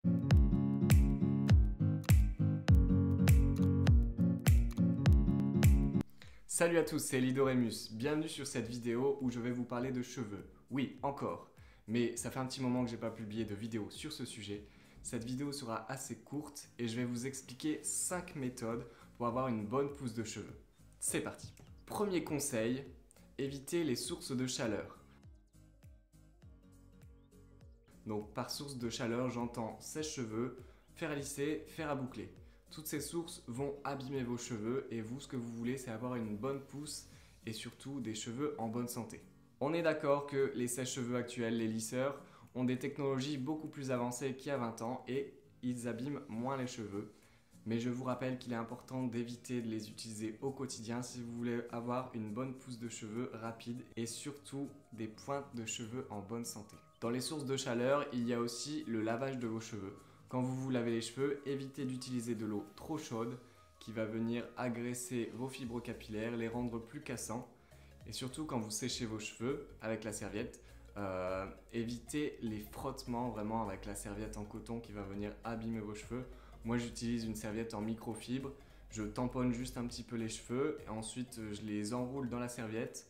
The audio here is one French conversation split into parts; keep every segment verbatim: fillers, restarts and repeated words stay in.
Salut à tous, c'est Lidorémus. Bienvenue sur cette vidéo où je vais vous parler de cheveux. Oui, encore. Mais ça fait un petit moment que j'ai pas publié de vidéo sur ce sujet. Cette vidéo sera assez courte et je vais vous expliquer cinq méthodes pour avoir une bonne pousse de cheveux. C'est parti. Premier conseil, évitez les sources de chaleur. Donc par source de chaleur, j'entends sèche-cheveux, fer à lisser, fer à boucler. Toutes ces sources vont abîmer vos cheveux et vous, ce que vous voulez, c'est avoir une bonne pousse et surtout des cheveux en bonne santé. On est d'accord que les sèche-cheveux actuels, les lisseurs, ont des technologies beaucoup plus avancées qu'il y a vingt ans et ils abîment moins les cheveux. Mais je vous rappelle qu'il est important d'éviter de les utiliser au quotidien si vous voulez avoir une bonne pousse de cheveux rapide et surtout des pointes de cheveux en bonne santé. Dans les sources de chaleur, il y a aussi le lavage de vos cheveux. Quand vous vous lavez les cheveux, évitez d'utiliser de l'eau trop chaude qui va venir agresser vos fibres capillaires, les rendre plus cassants. Et surtout quand vous séchez vos cheveux avec la serviette, euh, évitez les frottements vraiment avec la serviette en coton qui va venir abîmer vos cheveux. Moi j'utilise une serviette en microfibre, je tamponne juste un petit peu les cheveux et ensuite je les enroule dans la serviette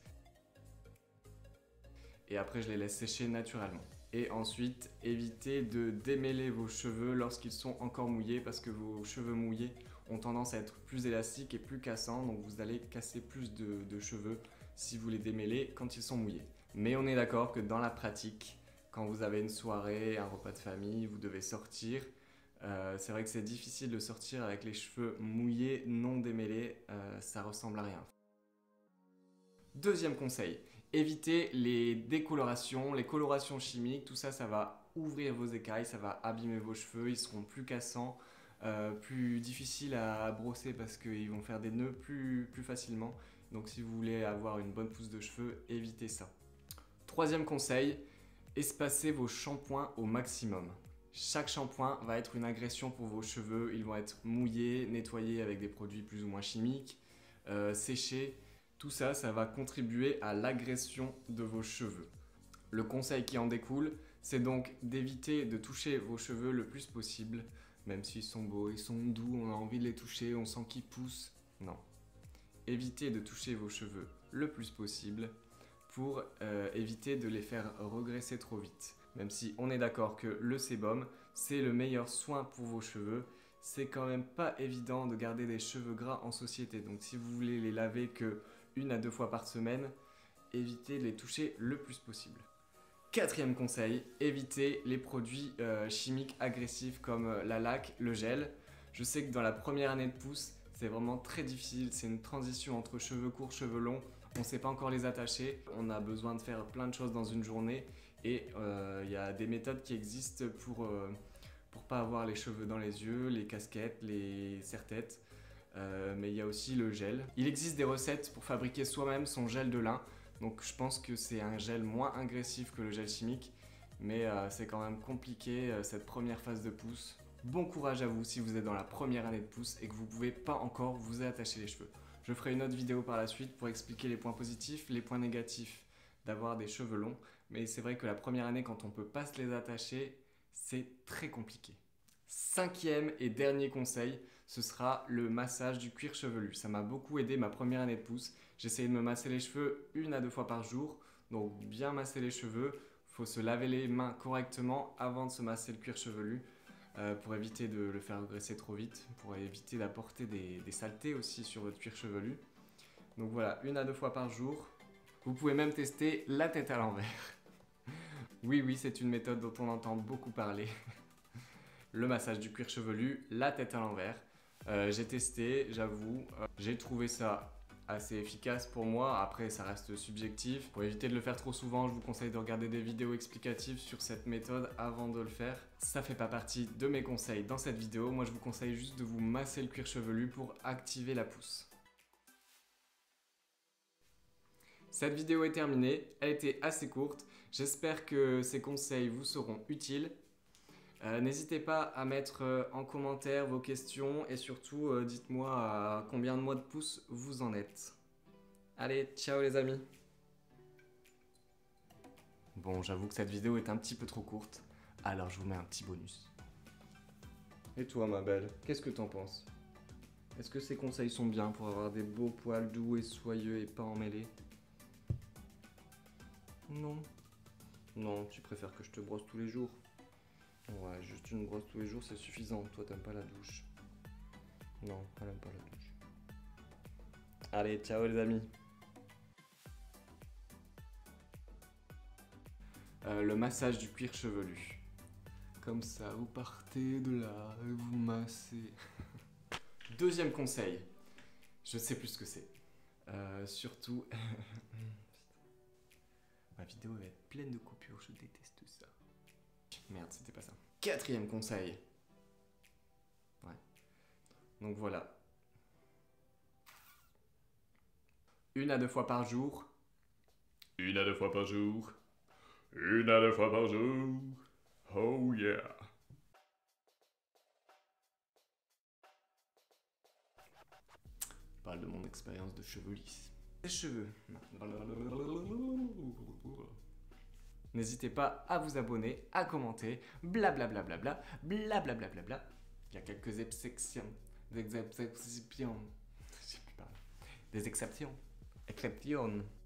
et après je les laisse sécher naturellement. Et ensuite, évitez de démêler vos cheveux lorsqu'ils sont encore mouillés parce que vos cheveux mouillés ont tendance à être plus élastiques et plus cassants, donc vous allez casser plus de, de cheveux si vous les démêlez quand ils sont mouillés. Mais on est d'accord que dans la pratique, quand vous avez une soirée, un repas de famille, vous devez sortir, euh, c'est vrai que c'est difficile de sortir avec les cheveux mouillés, non démêlés, euh, ça ressemble à rien. Deuxième conseil, évitez les décolorations, les colorations chimiques, tout ça, ça va ouvrir vos écailles, ça va abîmer vos cheveux, ils seront plus cassants, euh, plus difficiles à brosser parce qu'ils vont faire des nœuds plus, plus facilement. Donc si vous voulez avoir une bonne pousse de cheveux, évitez ça. Troisième conseil, espacez vos shampoings au maximum. Chaque shampoing va être une agression pour vos cheveux, ils vont être mouillés, nettoyés avec des produits plus ou moins chimiques, euh, séchés. Tout ça, ça va contribuer à l'agression de vos cheveux. Le conseil qui en découle, c'est donc d'éviter de toucher vos cheveux le plus possible, même s'ils sont beaux, ils sont doux, on a envie de les toucher, on sent qu'ils poussent. Non. Évitez de toucher vos cheveux le plus possible pour euh, éviter de les faire regresser trop vite. Même si on est d'accord que le sébum, c'est le meilleur soin pour vos cheveux, c'est quand même pas évident de garder des cheveux gras en société. Donc si vous voulez les laver que une à deux fois par semaine, évitez de les toucher le plus possible. Quatrième conseil, évitez les produits euh, chimiques agressifs comme euh, la laque, le gel. Je sais que dans la première année de pousse, c'est vraiment très difficile, c'est une transition entre cheveux courts, cheveux longs, on ne sait pas encore les attacher, on a besoin de faire plein de choses dans une journée et il euh, y a des méthodes qui existent pour euh, pour pas avoir les cheveux dans les yeux, les casquettes, les serre-têtes, euh, mais il y a aussi le gel. Il existe des recettes pour fabriquer soi-même son gel de lin, donc je pense que c'est un gel moins agressif que le gel chimique, mais euh, c'est quand même compliqué euh, cette première phase de pousse. Bon courage à vous si vous êtes dans la première année de pousse et que vous pouvez pas encore vous attacher les cheveux. Je ferai une autre vidéo par la suite pour expliquer les points positifs, les points négatifs d'avoir des cheveux longs, mais c'est vrai que la première année quand on peut pas se les attacher, c'est très compliqué. Cinquième et dernier conseil, ce sera le massage du cuir chevelu. Ça m'a beaucoup aidé ma première année de pousse. J'essayais de me masser les cheveux une à deux fois par jour. Donc bien masser les cheveux, il faut se laver les mains correctement avant de se masser le cuir chevelu euh, pour éviter de le faire regresser trop vite, pour éviter d'apporter des, des saletés aussi sur votre cuir chevelu. Donc voilà, une à deux fois par jour. Vous pouvez même tester la tête à l'envers. Oui, oui, c'est une méthode dont on entend beaucoup parler. Le massage du cuir chevelu, la tête à l'envers. Euh, j'ai testé, j'avoue, euh, j'ai trouvé ça assez efficace pour moi. Après, ça reste subjectif. Pour éviter de le faire trop souvent, je vous conseille de regarder des vidéos explicatives sur cette méthode avant de le faire. Ça fait pas partie de mes conseils dans cette vidéo. Moi, je vous conseille juste de vous masser le cuir chevelu pour activer la pousse. Cette vidéo est terminée, elle était assez courte. J'espère que ces conseils vous seront utiles. Euh, N'hésitez pas à mettre euh, en commentaire vos questions et surtout euh, dites-moi à combien de mois de pouce vous en êtes. Allez, ciao les amis. Bon, j'avoue que cette vidéo est un petit peu trop courte, alors je vous mets un petit bonus. Et toi, ma belle, qu'est-ce que t'en penses? Est-ce que ces conseils sont bien pour avoir des beaux poils doux et soyeux et pas emmêlés? Non. Non, tu préfères que je te brosse tous les jours? Ouais, juste une brosse tous les jours, c'est suffisant. Toi, t'aimes pas la douche. Non, elle aime pas la douche. Allez, ciao les amis. Euh, le massage du cuir chevelu. Comme ça, vous partez de là et vous massez. Deuxième conseil. Je sais plus ce que c'est. Euh, surtout... Ma vidéo va être pleine de coupures, je déteste ça. Merde, c'était pas ça. Quatrième conseil. Ouais. Donc voilà. Une à deux fois par jour. Une à deux fois par jour. Une à deux fois par jour. Oh yeah. Je parle de mon expérience de cheveux lisses. Les cheveux. N'hésitez pas à vous abonner, à commenter, blablabla, blablabla, bla. Il y a quelques exceptions. Des exceptions. Je sais plus parler. Des exceptions. Exceptions.